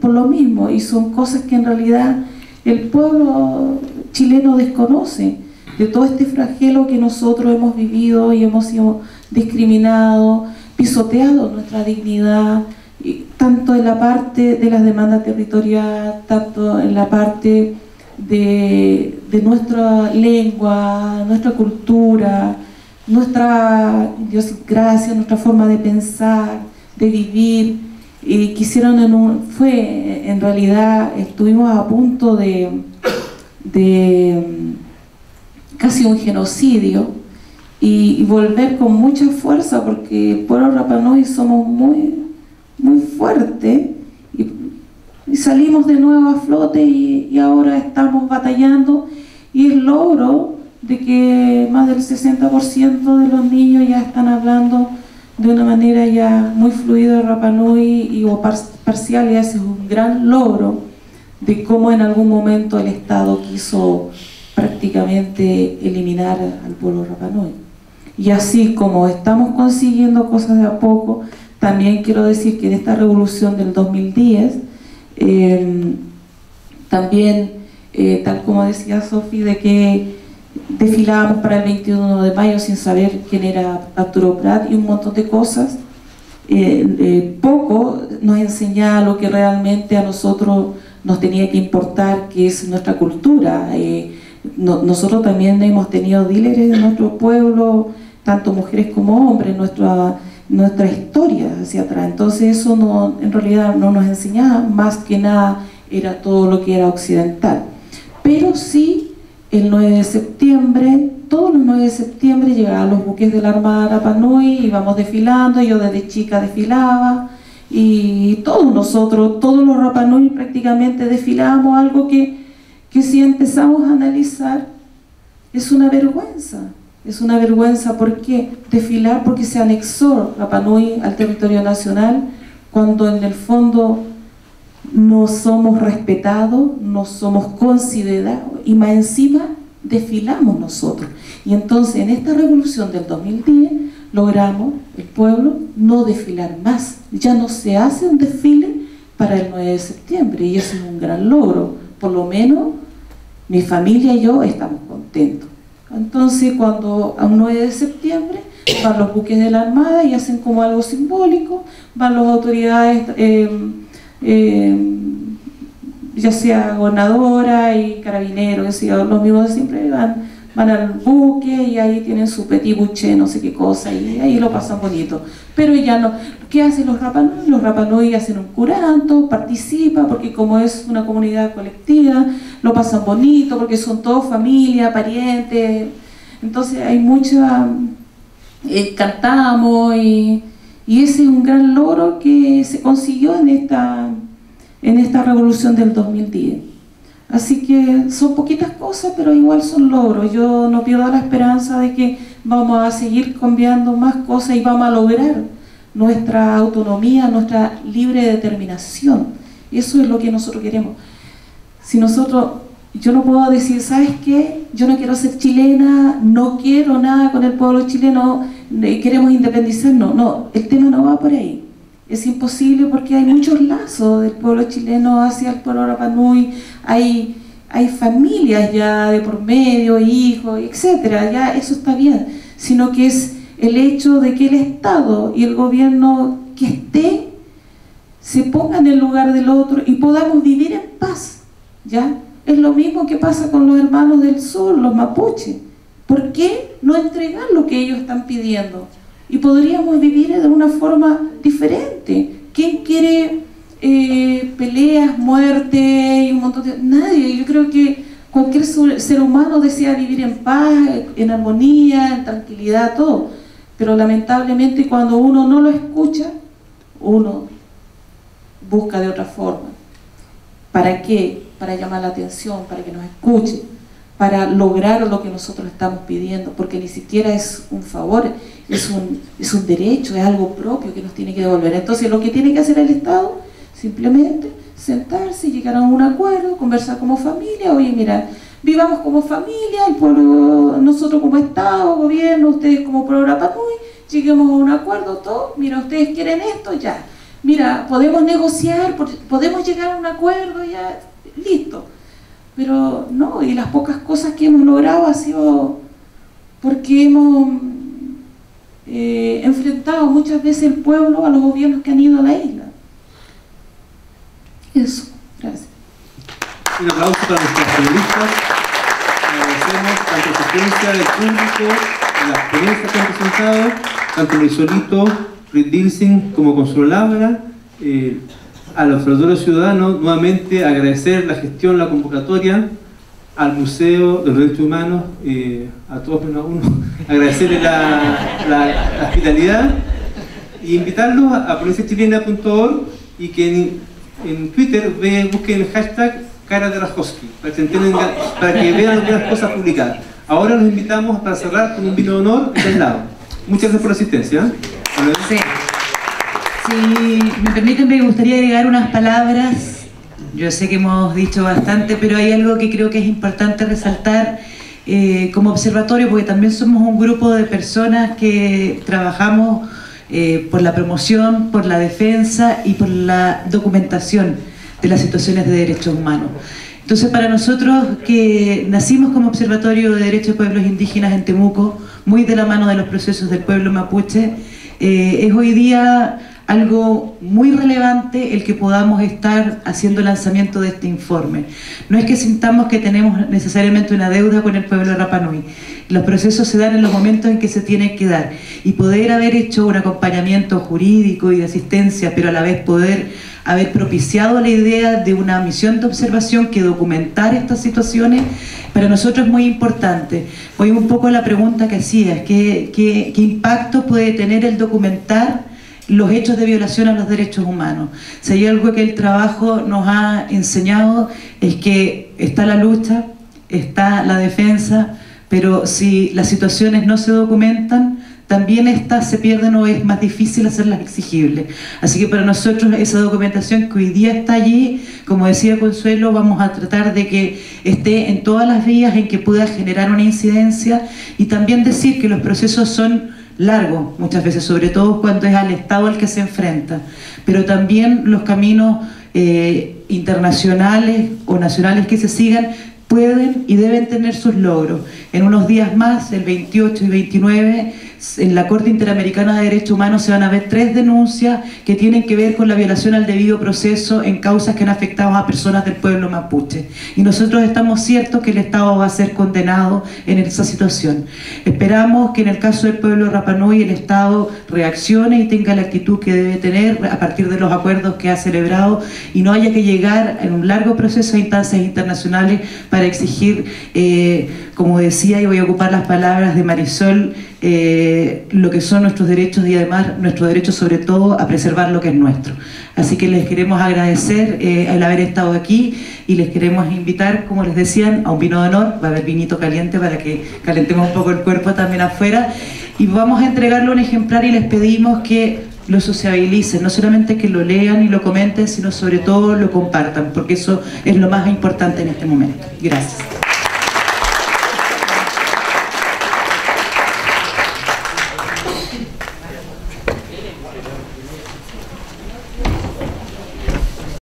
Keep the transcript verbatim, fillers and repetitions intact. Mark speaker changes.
Speaker 1: por lo mismo, y son cosas que en realidad el pueblo chileno desconoce, de todo este flagelo que nosotros hemos vivido y hemos sido discriminados, pisoteado nuestra dignidad, y tanto en la parte de las demandas territoriales, tanto en la parte de, de nuestra lengua, nuestra cultura, nuestra idiosincrasia, nuestra forma de pensar, de vivir. Y quisieron en un, fue en realidad estuvimos a punto de, de casi un genocidio, y, y volver con mucha fuerza, porque el pueblo Rapa Nui somos muy muy fuertes, y, y salimos de nuevo a flote, y, y ahora estamos batallando, y el logro de que más del sesenta por ciento de los niños ya están hablando de una manera ya muy fluida de Rapa Nui y, o par, parcial, y ese es un gran logro de cómo en algún momento el Estado quiso prácticamente eliminar al pueblo Rapa Nui. Y así como estamos consiguiendo cosas de a poco, también quiero decir que en esta revolución del dos mil diez, eh, también, eh, tal como decía Sofi, de que desfilábamos para el veintiuno de mayo sin saber quién era Arturo Prat y un montón de cosas, eh, eh, poco nos enseñaba lo que realmente a nosotros nos tenía que importar, que es nuestra cultura. Eh, no, nosotros también hemos tenido líderes de nuestro pueblo, tanto mujeres como hombres, nuestra, nuestra historia hacia atrás. Entonces eso no, en realidad no nos enseñaba, más que nada era todo lo que era occidental. Pero sí, el nueve de septiembre, todos los nueve de septiembre llegaban los buques de la Armada Rapa Nui, íbamos desfilando, yo desde chica desfilaba, y todos nosotros, todos los Rapa Nui prácticamente desfilábamos, algo que, que si empezamos a analizar es una vergüenza. Es una vergüenza. ¿Por qué? Desfilar porque se anexó Rapa Nui al territorio nacional, cuando en el fondo no somos respetados, no somos considerados, y más encima desfilamos nosotros. Y entonces en esta revolución del dos mil diez logramos, el pueblo, no desfilar más. Ya no se hace un desfile para el nueve de septiembre, y eso es un gran logro. Por lo menos mi familia y yo estamos contentos. Entonces cuando a un nueve de septiembre van los buques de la Armada y hacen como algo simbólico, van las autoridades, eh, eh, ya sea gobernadora y carabineros, y los mismos de siempre, van, van al buque y ahí tienen su petit buche, no sé qué cosa, y ahí lo pasan bonito. Pero ya no, ¿qué hacen los Rapa Nui? Los Rapa Nui hacen un curanto, participa, porque como es una comunidad colectiva, lo pasan bonito, porque son todos familia, parientes. Entonces hay mucha, eh, cantamos, y, y ese es un gran logro que se consiguió en esta, en esta revolución del dos mil diez. Así que son poquitas cosas, pero igual son logros. Yo no pierdo la esperanza de que vamos a seguir cambiando más cosas y vamos a lograr nuestra autonomía, nuestra libre determinación. Eso es lo que nosotros queremos. Si nosotros, yo no puedo decir, ¿sabes qué? Yo no quiero ser chilena, no quiero nada con el pueblo chileno, queremos independizarnos. No, el tema no va por ahí. Es imposible, porque hay muchos lazos del pueblo chileno hacia el pueblo Rapa Nui, hay, hay familias ya de por medio, hijos, etcétera, ya eso está bien, sino que es el hecho de que el Estado y el gobierno que esté se pongan en el lugar del otro y podamos vivir en paz, ¿ya? Es lo mismo que pasa con los hermanos del sur, los mapuches. ¿Por qué no entregar lo que ellos están pidiendo? Y podríamos vivir de una forma diferente. ¿Quién quiere eh, peleas, muerte y un montón de...? Nadie. Yo creo que cualquier ser humano desea vivir en paz, en armonía, en tranquilidad, todo. Pero lamentablemente cuando uno no lo escucha, uno busca de otra forma. ¿Para qué? Para llamar la atención, para que nos escuchen, para lograr lo que nosotros estamos pidiendo, porque ni siquiera es un favor, es un, es un derecho, es algo propio que nos tiene que devolver. Entonces lo que tiene que hacer el Estado, simplemente sentarse, llegar a un acuerdo, conversar como familia. Oye, mira, vivamos como familia, el pueblo, nosotros como Estado, gobierno, ustedes como pueblo Rapa Nui, lleguemos a un acuerdo, todo, mira, ustedes quieren esto, ya. mira, podemos negociar, podemos llegar a un acuerdo, ya, listo. Pero no, y las pocas cosas que hemos logrado ha sido porque hemos eh, enfrentado muchas veces el pueblo a los gobiernos que han ido a la isla. Eso, gracias.
Speaker 2: Un aplauso para nuestros periodistas. Agradecemos tanto la asistencia del público, las ponencias que han presentado, tanto Luis Solito, Ruiz Dilsing como Consuelo Labra, eh, al Observatorio Ciudadano, nuevamente agradecer la gestión, la convocatoria, al Museo de los Derechos Humanos, eh, a todos menos a uno, agradecerle la, la, la hospitalidad e invitarlos a ponencia chilena punto org y que en, en Twitter ve, busquen el hashtag Cara de Rajowski, para que, entiendan, para que vean algunas cosas publicadas. Ahora los invitamos para cerrar con un vino de honor del lado. Muchas gracias por la asistencia.
Speaker 3: Sí. Si me permiten, me gustaría agregar unas palabras. Yo sé que hemos dicho bastante, pero hay algo que creo que es importante resaltar eh, como observatorio, porque también somos un grupo de personas que trabajamos eh, por la promoción, por la defensa y por la documentación de las situaciones de derechos humanos. Entonces, para nosotros que nacimos como Observatorio de Derechos de Pueblos Indígenas en Temuco, muy de la mano de los procesos del pueblo mapuche, eh, es hoy día algo muy relevante el que podamos estar haciendo el lanzamiento de este informe. No es que sintamos que tenemos necesariamente una deuda con el pueblo de Rapa Nui. Los procesos se dan en los momentos en que se tienen que dar, y poder haber hecho un acompañamiento jurídico y de asistencia, pero a la vez poder haber propiciado la idea de una misión de observación que documentar estas situaciones, para nosotros es muy importante. Voy un poco a la pregunta que hacías, ¿qué, qué, qué impacto puede tener el documentar los hechos de violación a los derechos humanos? Si hay algo que el trabajo nos ha enseñado es que está la lucha, está la defensa, pero si las situaciones no se documentan, también estas se pierden o es más difícil hacerlas exigibles. Así que para nosotros esa documentación que hoy día está allí, como decía Consuelo, vamos a tratar de que esté en todas las vías en que pueda generar una incidencia, y también decir que los procesos son largos muchas veces, sobre todo cuando es al Estado al que se enfrenta, pero también los caminos eh, internacionales o nacionales que se sigan pueden y deben tener sus logros. En unos días más, el veintiocho y veintinueve, en la Corte Interamericana de Derechos Humanos se van a ver tres denuncias que tienen que ver con la violación al debido proceso en causas que han afectado a personas del pueblo mapuche. Y nosotros estamos ciertos que el Estado va a ser condenado en esa situación. Esperamos que en el caso del pueblo de Rapa Nui el Estado reaccione y tenga la actitud que debe tener a partir de los acuerdos que ha celebrado, y no haya que llegar en un largo proceso a instancias internacionales para exigir, eh, como decía, y voy a ocupar las palabras de Marisol, eh, lo que son nuestros derechos, y además nuestros derechos sobre todo a preservar lo que es nuestro. Así que les queremos agradecer eh, el haber estado aquí, y les queremos invitar, como les decían, a un vino de honor. Va a haber vinito caliente para que calentemos un poco el cuerpo también afuera, y vamos a entregarle un ejemplar, y les pedimos que lo sociabilicen, no solamente que lo lean y lo comenten, sino sobre todo lo compartan, porque eso es lo más importante en este momento. Gracias.